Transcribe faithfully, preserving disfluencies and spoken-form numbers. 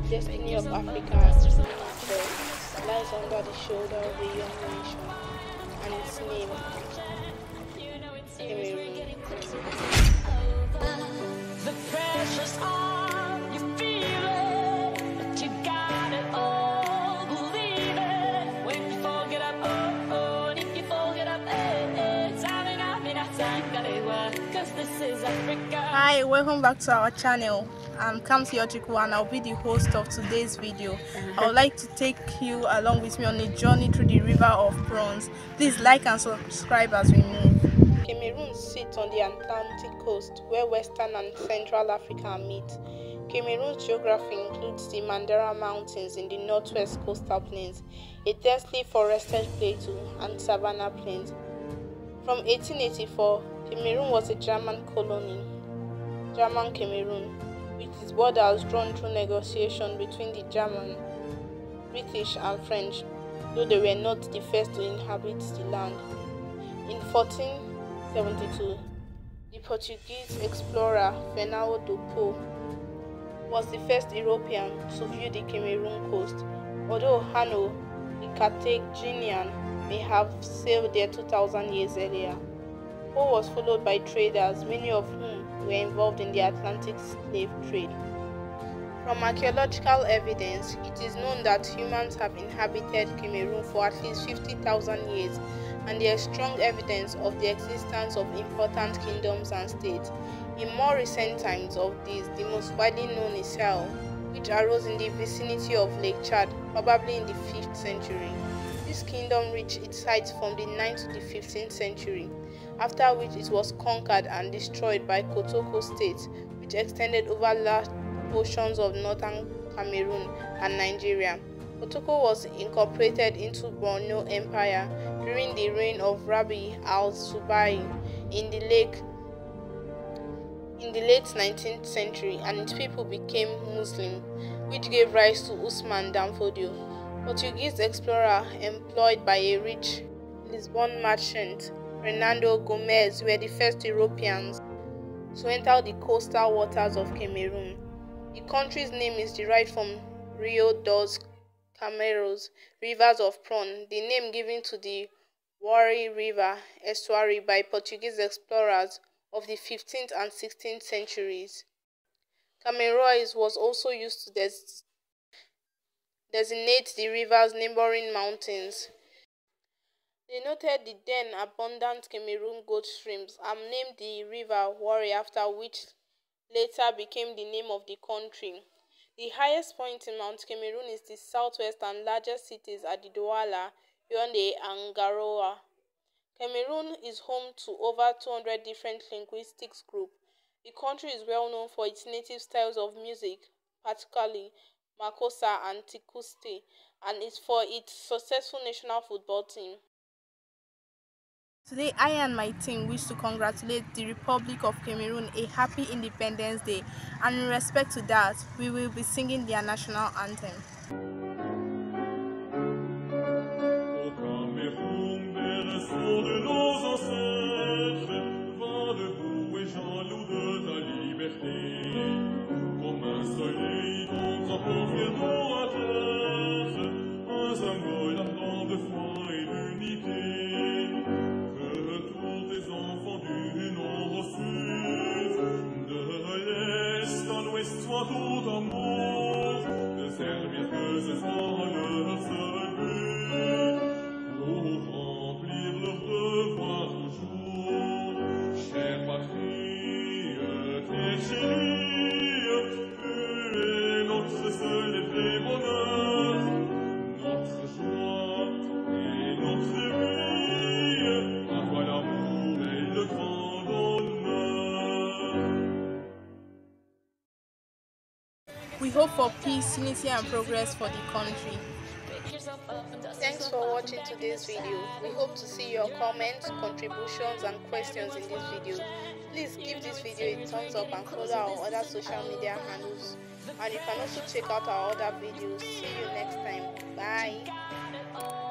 destiny of Africa lies under the shoulder of a young nation, and its name, Cameroon. The precious arm, you feel it, but you got it all, believe it. When you fold it up, oh, oh, and if you fold it up, eh, eh, it's having up in a tank, cause this is Africa. Hi, welcome back to our channel. I'm Alkebulan and I'll be the host of today's video. I would like to take you along with me on a journey through the river of prawns. Please like and subscribe as we move. Cameroon sits on the Atlantic coast where Western and Central Africa meet. Cameroon's geography includes the Mandara Mountains in the northwest coastal plains, a densely forested plateau, and savanna plains. From eighteen eighty-four, Cameroon was a German colony, German Cameroon, with its borders drawn through negotiation between the German, British and French, though they were not the first to inhabit the land. In fourteen seventy-two, the Portuguese explorer Fernando do Po was the first European to view the Cameroon coast, although Hanno, the Carthaginian, may have sailed there two thousand years earlier. Po was followed by traders, many of whom were involved in the Atlantic slave trade. From archaeological evidence, it is known that humans have inhabited Cameroon for at least fifty thousand years, and there is strong evidence of the existence of important kingdoms and states. In more recent times of these, the most widely known is Sahel, which arose in the vicinity of Lake Chad, probably in the fifth century. This kingdom reached its height from the ninth to the fifteenth century, after which it was conquered and destroyed by Kotoko State, which extended over large portions of northern Cameroon and Nigeria. Kotoko was incorporated into Borno Empire during the reign of Rabi al-Subai in the lake in the late nineteenth century, and its people became Muslim, which gave rise to Usman Danfodio, Portuguese explorer employed by a rich Lisbon merchant. Fernando Gomez were the first Europeans to enter the coastal waters of Cameroon. The country's name is derived from Rio dos Cameros, rivers of prawn, the name given to the Wari River estuary by Portuguese explorers of the fifteenth and sixteenth centuries. Camerois was also used to des designate the river's neighboring mountains. They noted the then abundant Cameroon goat streams and named the river Wari, after which later became the name of the country. The highest point in Mount Cameroon is the southwest and largest cities are the Douala, Yaoundé and Garoua. Cameroon is home to over two hundred different linguistic groups. The country is well known for its native styles of music, particularly Makossa and Tikuste, and is for its successful national football team. Today, I and my team wish to congratulate the Republic of Cameroon a happy Independence Day, and in respect to that, we will be singing their national anthem. Sois tout amour, de servir que ce soit leur seul but, pour remplir leur devoir toujours. Chère patrie, terre chérie, tu es notre seul et vrai bonheur, notre joie et notre vie, à toi l'amour et le grand honneur. We hope for peace, unity and progress for the country. Thanks for watching today's video. We hope to see your comments, contributions and questions in this video. Please give this video a thumbs up and follow our other social media handles. And you can also check out our other videos. See you next time. Bye.